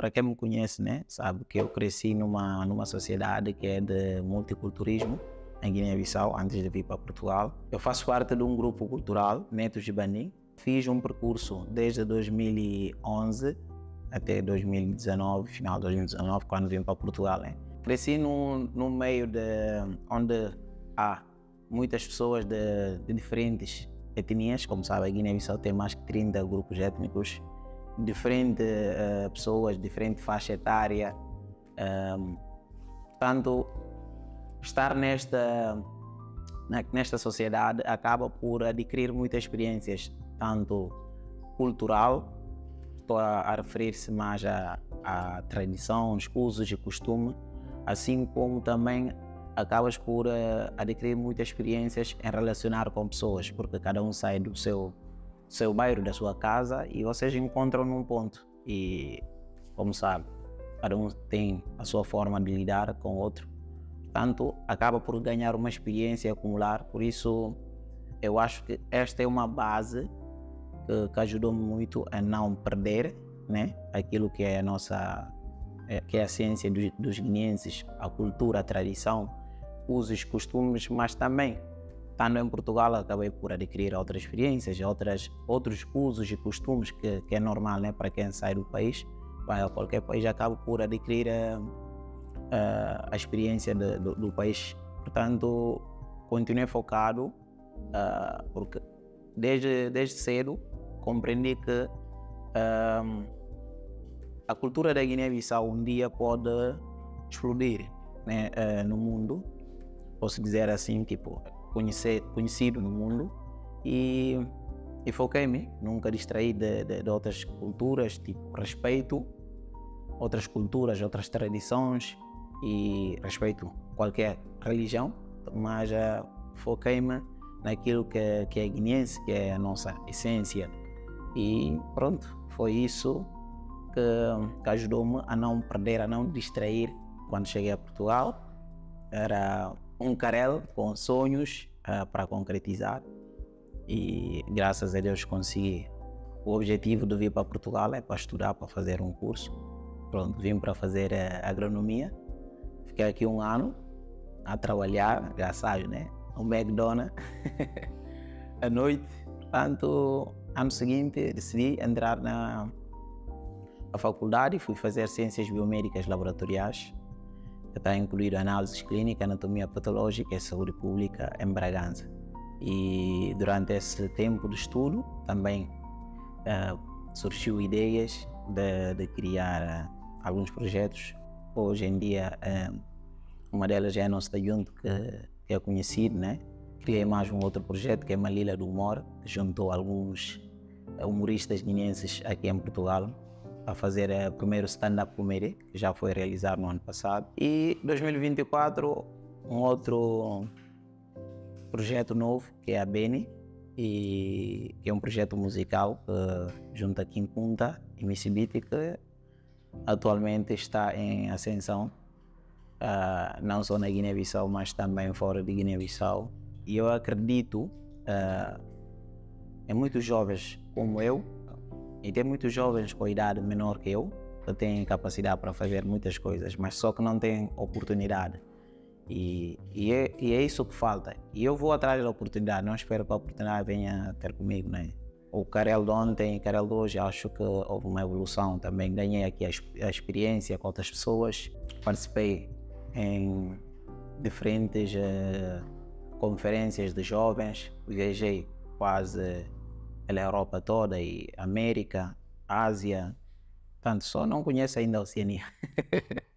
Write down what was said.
para quem me conhece, né, sabe que eu cresci numa sociedade que é de multiculturismo em Guiné-Bissau, antes de vir para Portugal. Eu faço parte de um grupo cultural, Netos de Banim. Fiz um percurso desde 2011 até 2019, final de 2019, quando vim para Portugal. Né? Cresci num meio onde há muitas pessoas de diferentes etnias. Como sabe, a Guiné-Bissau tem mais de 30 grupos étnicos, diferentes pessoas, diferente faixa etária. Portanto, estar nesta sociedade acaba por adquirir muitas experiências, tanto cultural, estou a referir-se mais à tradição, os usos e costumes, assim como também acabas por adquirir muitas experiências em relacionar com pessoas, porque cada um sai do seu bairro, da sua casa, e vocês encontram num ponto. E, como sabe, cada um tem a sua forma de lidar com o outro. Portanto, acaba por ganhar uma experiência e acumular. Por isso, eu acho que esta é uma base que ajudou-me muito a não perder, né, aquilo que é que é a ciência dos guineenses, a cultura, a tradição, usos, costumes, mas também, estando em Portugal, acabei por adquirir outras experiências, outros usos e costumes que é normal, né, para quem sai do país, vai a qualquer país, acaba por adquirir a experiência do país. Portanto, continuei focado, porque desde cedo compreendi que a cultura da Guiné-Bissau um dia pode explodir, né, no mundo, posso dizer assim, tipo, conhecido no mundo, e foquei-me, nunca distraí de outras culturas, tipo, respeito outras culturas, outras tradições e respeito qualquer religião, mas foquei-me naquilo que é guineense, que é a nossa essência, e pronto, foi isso que ajudou-me a não perder, a não distrair. Quando cheguei a Portugal, era um carel com sonhos para concretizar, e graças a Deus consegui. O objetivo de vir para Portugal é para estudar, para fazer um curso. Pronto, vim para fazer agronomia, fiquei aqui um ano a trabalhar, já sabe, né, no McDonald's à noite. Portanto, ano seguinte decidi entrar na faculdade e fui fazer Ciências Biomédicas Laboratoriais, que está incluído Análises Clínicas, Anatomia Patológica e Saúde Pública em Bragança. E durante esse tempo de estudo também surgiu ideias de criar alguns projetos. Hoje em dia, uma delas é a nossa junto, que é conhecido, né? Criei mais um outro projeto que é Malila do Humor, que juntou alguns humoristas guineenses aqui em Portugal a fazer o primeiro stand-up comedy, que já foi realizado no ano passado. E 2024, um outro projeto novo, que é a Beni, e que é um projeto musical que junta Kim Punta e Missibiti, que atualmente está em ascensão, não só na Guiné-Bissau, mas também fora de Guiné-Bissau. E eu acredito em muitos jovens como eu, e tem muitos jovens com idade menor que eu, que têm capacidade para fazer muitas coisas, mas só que não têm oportunidade. E é isso que falta. E eu vou atrás da oportunidade, não espero que a oportunidade venha ter comigo, né? O Carel de ontem e o Carel de hoje, acho que houve uma evolução também. Ganhei aqui a experiência com outras pessoas, participei em diferentes conferências de jovens, viajei quase pela Europa toda e América, Ásia, tanto só não conheço ainda a Oceania.